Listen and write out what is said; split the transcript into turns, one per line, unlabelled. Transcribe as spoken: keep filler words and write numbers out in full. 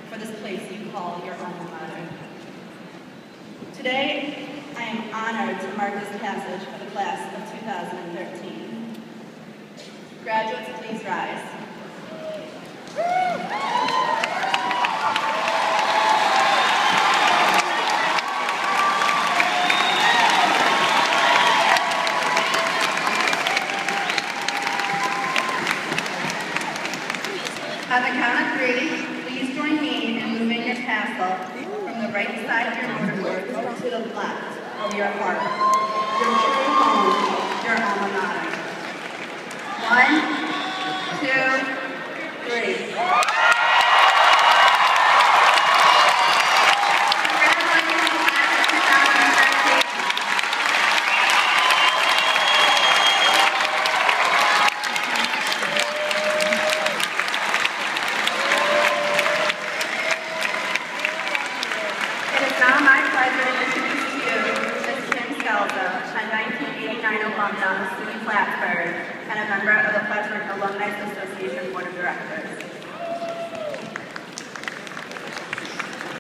for this place you call your alma mater. Today, I am honored to mark this passage for the class of two thousand thirteen. Graduates, please rise. On the count of three, please join me in moving your tassel from the right side of your motorboard to the left of your heart, your true home, your alma mater. One, two, three. Now my pleasure to introduce to you Miz Kim Scelza, a nineteen eighty-nine alumna of S U N Y Plattsburgh and a member of the Plattsburgh Alumni Association Board of Directors.